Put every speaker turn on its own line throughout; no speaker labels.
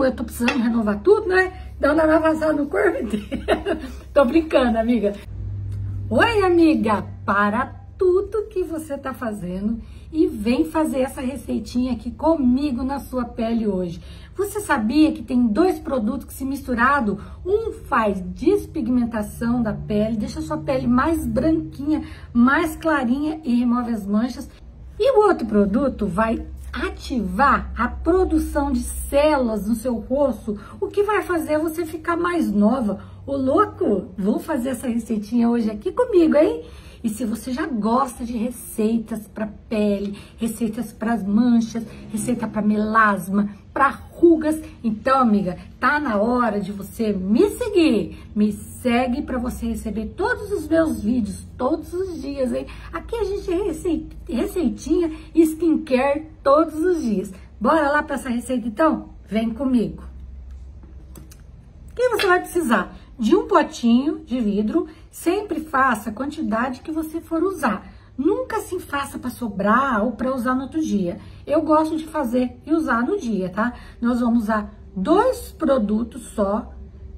eu tô precisando renovar tudo, né? Dando uma vazada no corpo inteiro. Tô brincando, amiga. Oi, amiga, para tudo que você tá fazendo e vem fazer essa receitinha aqui comigo na sua pele hoje. Você sabia que tem 2 produtos que, se misturado, um faz despigmentação da pele, deixa a sua pele mais branquinha, mais clarinha e remove as manchas. E o outro produto vai ativar a produção de células no seu rosto, o que vai fazer você ficar mais nova. Ô louco, vamos fazer essa receitinha hoje aqui comigo, hein? E se você já gosta de receitas para pele, receitas para as manchas, receita para melasma, para rugas, então, amiga, tá na hora de você me seguir. Me segue para você receber todos os meus vídeos, todos os dias, hein? Aqui a gente receitinha e skincare todos os dias. Bora lá para essa receita, então? Vem comigo. O que você vai precisar? De um potinho de vidro, sempre faça a quantidade que você for usar. Nunca assim faça para sobrar ou para usar no outro dia. Eu gosto de fazer e usar no dia, tá? Nós vamos usar 2 produtos só,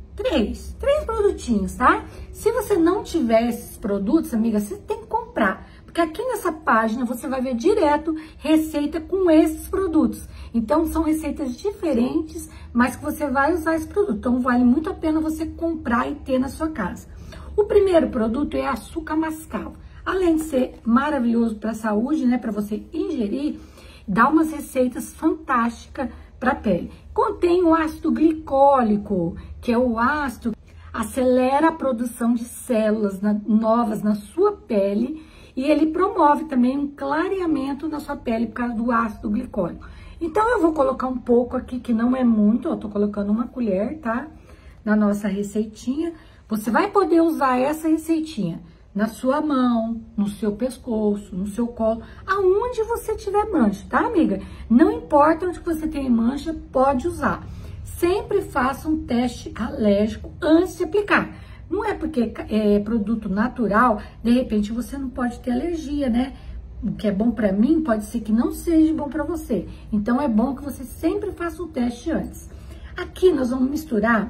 3 produtinhos, tá? Se você não tiver esses produtos, amiga, você tem que comprar. Porque aqui nessa página você vai ver direto receita com esses produtos. Então, são receitas diferentes, mas que você vai usar esse produto. Então, vale muito a pena você comprar e ter na sua casa. O primeiro produto é açúcar mascavo. Além de ser maravilhoso para a saúde, né, para você ingerir, dá umas receitas fantásticas para a pele. Contém o ácido glicólico, que é o ácido que acelera a produção de células novas na sua pele, e ele promove também um clareamento na sua pele por causa do ácido glicólico. Então, eu vou colocar um pouco aqui, que não é muito, eu tô colocando uma colher, tá? Na nossa receitinha. Você vai poder usar essa receitinha na sua mão, no seu pescoço, no seu colo, aonde você tiver mancha, tá, amiga? Não importa onde você tem mancha, pode usar. Sempre faça um teste alérgico antes de aplicar. Não é porque é produto natural, de repente você não pode ter alergia, né? O que é bom pra mim pode ser que não seja bom pra você. Então, é bom que você sempre faça um teste antes. Aqui nós vamos misturar,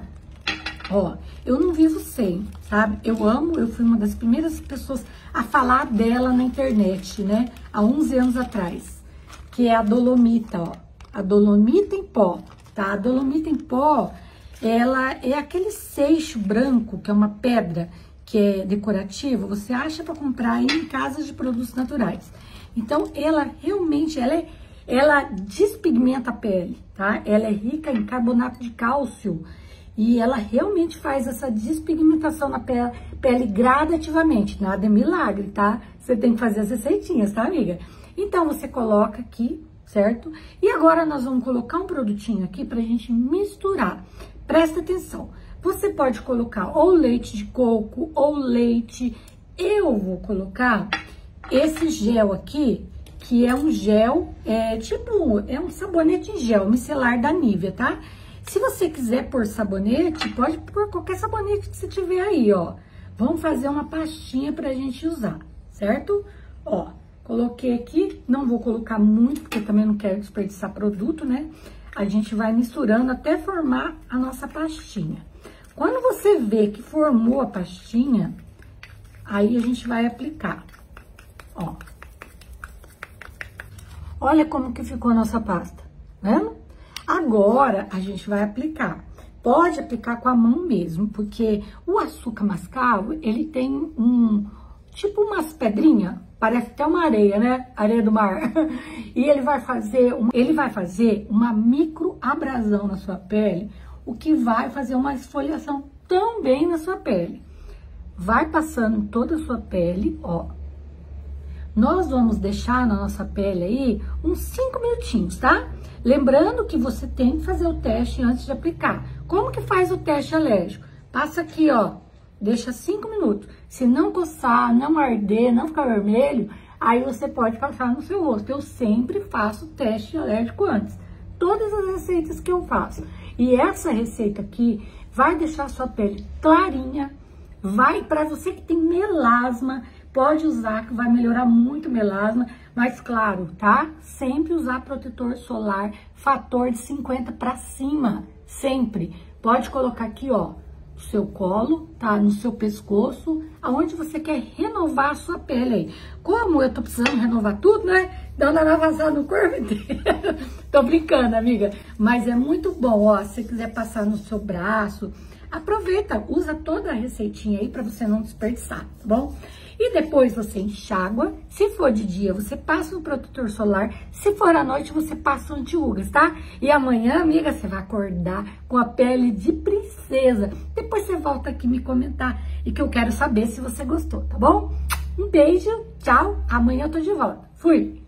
ó, eu não vivo sem, sabe? Eu amo, eu fui uma das primeiras pessoas a falar dela na internet, né? Há 11 anos atrás, que é a dolomita, ó. A dolomita em pó, tá? A dolomita em pó, ela é aquele seixo branco, que é uma pedra, que é decorativa, você acha para comprar aí em casas de produtos naturais. Então, ela realmente, ela despigmenta a pele, tá? Ela é rica em carbonato de cálcio e ela realmente faz essa despigmentação na pele gradativamente. Nada é milagre, tá? Você tem que fazer as receitinhas, tá, amiga? Então, você coloca aqui, certo? E agora nós vamos colocar um produtinho aqui pra gente misturar. Presta atenção. Você pode colocar ou leite de coco ou leite. Eu vou colocar esse gel aqui, que é um gel, é um sabonete em gel micelar da Nivea, tá? Se você quiser pôr sabonete, pode pôr qualquer sabonete que você tiver aí, ó. Vamos fazer uma pastinha pra gente usar, certo? Ó, coloquei aqui, não vou colocar muito, porque eu também não quero desperdiçar produto, né? A gente vai misturando até formar a nossa pastinha. Quando você vê que formou a pastinha, aí a gente vai aplicar, ó. Olha como que ficou a nossa pasta, né? Agora, a gente vai aplicar. Pode aplicar com a mão mesmo, porque o açúcar mascavo, ele tem tipo umas pedrinhas, parece até uma areia, né? Areia do mar. E ele vai fazer uma microabrasão na sua pele, o que vai fazer uma esfoliação também na sua pele. Vai passando em toda a sua pele, ó. Nós vamos deixar na nossa pele aí uns 5 minutinhos, tá? Lembrando que você tem que fazer o teste antes de aplicar. Como que faz o teste alérgico? Passa aqui, ó, deixa 5 minutos. Se não coçar, não arder, não ficar vermelho, aí você pode passar no seu rosto. Eu sempre faço o teste alérgico antes. Todas as receitas que eu faço. E essa receita aqui vai deixar a sua pele clarinha, vai para você que tem melasma, pode usar, que vai melhorar muito o melasma, mas claro, tá? Sempre usar protetor solar, fator de 50 para cima, sempre. Pode colocar aqui, ó, no seu colo, tá? No seu pescoço, aonde você quer renovar a sua pele aí. Como eu tô precisando renovar tudo, né? Dando uma vazada no corpo inteiro. Tô brincando, amiga. Mas é muito bom, ó, se você quiser passar no seu braço, aproveita, usa toda a receitinha aí pra você não desperdiçar, tá bom? E depois você enxágua. Se for de dia, você passa um protetor solar. Se for à noite, você passa um anti-rugas, tá? E amanhã, amiga, você vai acordar com a pele de princesa. Depois você volta aqui me comentar e que eu quero saber se você gostou, tá bom? Um beijo, tchau. Amanhã eu tô de volta. Fui!